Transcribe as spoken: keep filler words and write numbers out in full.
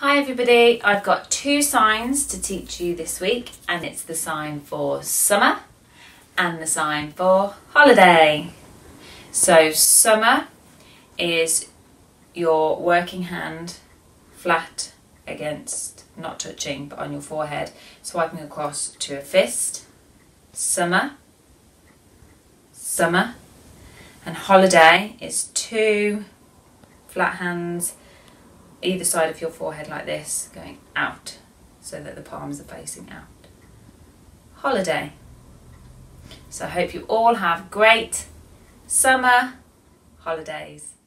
Hi everybody, I've got two signs to teach you this week, and it's the sign for summer and the sign for holiday. So summer is your working hand flat against, not touching, but on your forehead, swiping across to a fist. Summer, summer. And holiday is two flat hands either side of your forehead like this, going out so that the palms are facing out. Holiday. So I hope you all have great summer holidays.